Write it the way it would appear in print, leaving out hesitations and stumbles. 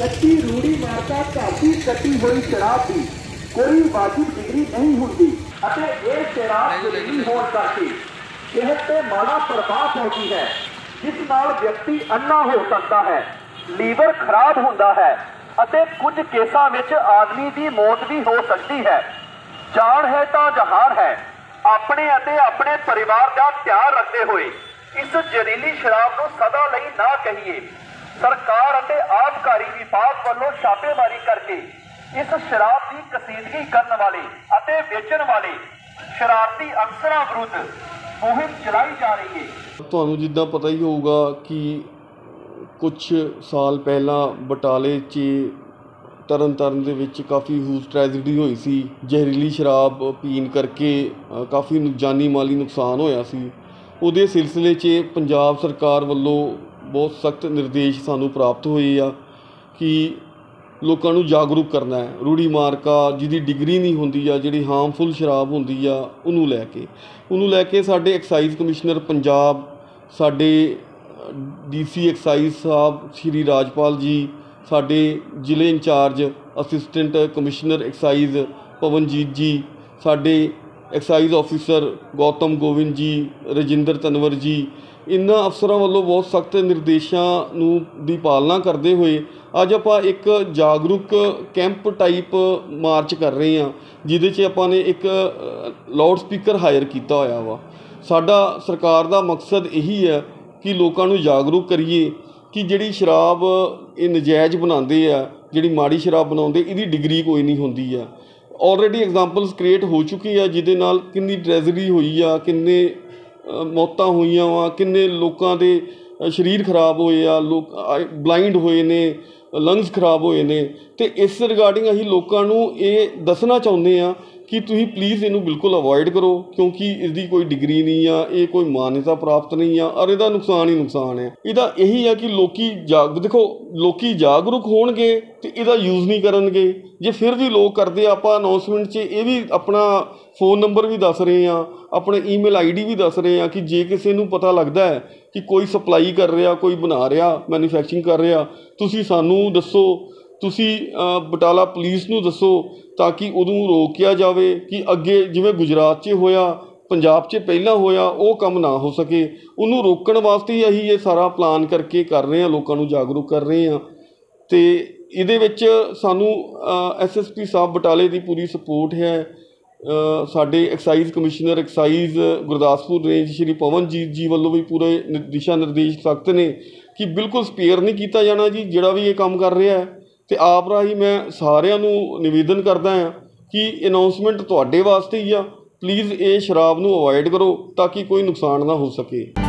कच्ची रूढ़ी मार्का घाटी कटी हुई शराब की कोई वाजिब डिग्री नहीं होती। ये शराब जहरीली होने करके सेहत पे माड़ा प्रभाव पहुंची है, जिस नाल व्यक्ति अन्ना हो सकता है, लीवर खराब होता है, कुछ केसां विच आदमी की मौत भी हो सकती है। जान है तो जहान है। अपने अपने परिवार का ध्यान रखते हुए इस जहरीली शराब को सदा लई ना कहिए। सरकार अते आबकारी विभाग वालों छापेमारी करके इस शराब की कसीदगी करने वाले अते बेचण वाले शरारती अफसरां विरुद्ध मुहिम चलाई जा रही है। ਤੁਹਾਨੂੰ ਜਿੱਦਾਂ ਪਤਾ ਹੀ ਹੋਊਗਾ ਕਿ ਕੁਛ ਸਾਲ ਪਹਿਲਾਂ ਬਟਾਲੇ 'ਚ ਤਰਨਤਾਰਨ ਦੇ ਵਿੱਚ ਕਾਫੀ ਹਿਊਜ ਟ੍ਰੈਜਡੀ ਹੋਈ ਸੀ। ਜ਼ਹਿਰੀਲੀ ਸ਼ਰਾਬ ਪੀਣ ਕਰਕੇ ਕਾਫੀ ਜਾਨੀ ਮਾਲੀ ਨੁਕਸਾਨ ਹੋਇਆ ਸੀ। ਉਹਦੇ ਸਿਲਸਿਲੇ 'ਚ ਪੰਜਾਬ ਸਰਕਾਰ ਵੱਲੋਂ ਬਹੁਤ ਸਖਤ ਨਿਰਦੇਸ਼ ਸਾਨੂੰ ਪ੍ਰਾਪਤ ਹੋਏ ਆ ਕਿ ਲੋਕਾਂ ਨੂੰ ਜਾਗਰੂਕ ਕਰਨਾ ਹੈ। ਰੂੜੀ ਮਾਰਕਾ ਜਿਹਦੀ ਡਿਗਰੀ ਨਹੀਂ ਹੁੰਦੀ ਆ, ਜਿਹੜੀ ਹਾਰਮਫੁਲ ਸ਼ਰਾਬ ਹੁੰਦੀ ਆ, ਉਹਨੂੰ ਲੈ ਕੇ ਸਾਡੇ ਐਕਸਾਈਜ਼ ਕਮਿਸ਼ਨਰ ਪੰਜਾਬ, ਸਾਡੇ DC ਐਕਸਾਈਜ਼ ਸਾਹਿਬ ਸ਼੍ਰੀ ਰਾਜਪਾਲ ਜੀ, ਸਾਡੇ ਜ਼ਿਲ੍ਹੇ in-charge assistant commissioner excise Pavanjit ji, ਸਾਡੇ ਐਕਸਾਈਜ਼ ਆਫਿਸਰ ਗੌਤਮ ਗੋਬਿੰਦ ਜੀ, ਰਜਿੰਦਰ ਤਨਵਰ ਜੀ, ਇਹਨਾਂ ਅਫਸਰਾਂ ਵੱਲੋਂ ਬਹੁਤ ਸਖਤ ਨਿਰਦੇਸ਼ਾਂ ਨੂੰ ਦੀ ਪਾਲਣਾ ਕਰਦੇ ਹੋਏ ਅੱਜ ਆਪਾਂ ਇੱਕ ਜਾਗਰੂਕ ਕੈਂਪ ਟਾਈਪ ਮਾਰਚ ਕਰ ਰਹੇ ਹਾਂ, ਜਿਹਦੇ 'ਚ ਆਪਾਂ ਨੇ ਇੱਕ ਲਾਊਡ ਸਪੀਕਰ ਹਾਇਰ ਕੀਤਾ ਹੋਇਆ ਵਾ। ਸਾਡਾ ਸਰਕਾਰ ਦਾ ਮਕਸਦ ਇਹੀ ਹੈ ਕਿ ਲੋਕਾਂ ਨੂੰ ਜਾਗਰੂਕ ਕਰੀਏ ਕਿ ਜਿਹੜੀ ਸ਼ਰਾਬ ਇਹ ਨਜਾਇਜ਼ ਬਣਾਉਂਦੇ ਆ, ਜਿਹੜੀ ਮਾੜੀ ਸ਼ਰਾਬ ਬਣਾਉਂਦੇ, ਇਹਦੀ ਡਿਗਰੀ ਕੋਈ ਨਹੀਂ ਹੁੰਦੀ ਆ। ਆਲਰੇਡੀ ਐਗਜ਼ਾਮਪਲਸ ਕ੍ਰੀਏਟ ਹੋ ਚੁੱਕੀ ਆ, ਜਿਹਦੇ ਨਾਲ ਕਿੰਨੀ ਟ੍ਰੈਜਡੀ ਹੋਈ ਆ, ਕਿੰਨੇ ਮੌਤਾਂ ਹੋਈਆਂ ਵਾ, ਕਿੰਨੇ ਲੋਕਾਂ ਦੇ ਸਰੀਰ ਖਰਾਬ ਹੋਏ ਆ, ਲੋਕ ਬਲਾਈਂਡ ਹੋਏ ਨੇ, ਲੰਗਸ ਖਰਾਬ ਹੋਏ ਨੇ। ਅਤੇ ਇਸ ਰਿਗਾਰਡਿੰਗ ਅਸੀਂ ਲੋਕਾਂ ਨੂੰ ਇਹ ਦੱਸਣਾ ਚਾਹੁੰਦੇ ਹਾਂ ਕਿ ਤੁਸੀਂ ਪਲੀਜ਼ ਇਹਨੂੰ ਬਿਲਕੁਲ ਅਵੋਇਡ ਕਰੋ, ਕਿਉਂਕਿ ਇਸਦੀ ਕੋਈ ਡਿਗਰੀ ਨਹੀਂ ਆ, ਇਹ ਕੋਈ ਮਾਨਤਾ ਪ੍ਰਾਪਤ ਨਹੀਂ ਆ, ਔਰ ਇਹਦਾ ਨੁਕਸਾਨ ਹੀ ਨੁਕਸਾਨ ਹੈ। ਇਹਦਾ ਇਹੀ ਆ ਕਿ ਲੋਕ ਜਾਗਰੂਕ ਹੋਣਗੇ ਅਤੇ ਇਹਦਾ ਯੂਜ਼ ਨਹੀਂ ਕਰਨਗੇ। ਜੇ ਫਿਰ ਵੀ ਲੋਕ ਕਰਦੇ ਆ, ਆਪਾਂ ਅਨਾਊਂਸਮੈਂਟ 'ਚ ਇਹ ਵੀ ਆਪਣਾ ਫ਼ੋਨ ਨੰਬਰ ਵੀ ਦੱਸ ਰਹੇ ਹਾਂ, ਆਪਣੇ ਈਮੇਲ ID ਵੀ ਦੱਸ ਰਹੇ ਹਾਂ ਕਿ ਜੇ ਕਿਸੇ ਨੂੰ ਪਤਾ ਲੱਗਦਾ ਹੈ ਕਿ ਕੋਈ ਸਪਲਾਈ ਕਰ ਰਿਹਾ, ਕੋਈ ਬਣਾ ਰਿਹਾ, ਮੈਨੂਫੈਕਚਰਿੰਗ ਕਰ ਰਿਹਾ, ਤੁਸੀਂ ਸਾਨੂੰ ਦੱਸੋ, ਤੁਸੀਂ ਬਟਾਲਾ ਪੁਲਿਸ ਨੂੰ ਦੱਸੋ, ਤਾਂ ਕਿ ਉਹਨੂੰ ਰੋਕਿਆ ਜਾਵੇ ਕਿ ਅੱਗੇ ਜਿਵੇਂ ਗੁਜਰਾਤ 'ਚ ਹੋਇਆ, ਪੰਜਾਬ 'ਚ ਪਹਿਲਾਂ ਹੋਇਆ, ਉਹ ਕੰਮ ਨਾ ਹੋ ਸਕੇ। ਉਹਨੂੰ ਰੋਕਣ ਵਾਸਤੇ ਹੀ ਅਸੀਂ ਇਹ ਸਾਰਾ ਪਲਾਨ ਕਰਕੇ ਕਰ ਰਹੇ ਹਾਂ, ਲੋਕਾਂ ਨੂੰ ਜਾਗਰੂਕ ਕਰ ਰਹੇ ਹਾਂ। ਅਤੇ ਇਹਦੇ ਵਿੱਚ ਸਾਨੂੰ SSP ਸਾਹਿਬ ਬਟਾਲੇ ਦੀ ਪੂਰੀ ਸਪੋਰਟ ਹੈ। ਸਾਡੇ excise commissioner excise Gurdaspur range Shri Pavanjit ji ਵੱਲੋਂ ਵੀ ਪੂਰੇ ਦਿਸ਼ਾ ਨਿਰਦੇਸ਼ ਸਖਤ ਨੇ ਕਿ ਬਿਲਕੁਲ ਸਪੇਅਰ ਨਹੀਂ ਕੀਤਾ ਜਾਣਾ ਜੀ, ਜਿਹੜਾ ਵੀ ਇਹ ਕੰਮ ਕਰ ਰਿਹਾ ਹੈ। ਅਤੇ ਆਪ ਰਾਹੀਂ ਮੈਂ ਸਾਰਿਆਂ ਨੂੰ ਨਿਵੇਦਨ ਕਰਦਾ ਹਾਂ ਕਿ ਅਨਾਊਂਸਮੈਂਟ ਤੁਹਾਡੇ ਵਾਸਤੇ ਹੀ ਆ, ਪਲੀਜ਼ ਇਹ ਸ਼ਰਾਬ ਨੂੰ ਅਵੋਇਡ ਕਰੋ ਤਾਂ ਕਿ ਕੋਈ ਨੁਕਸਾਨ ਨਾ ਹੋ ਸਕੇ।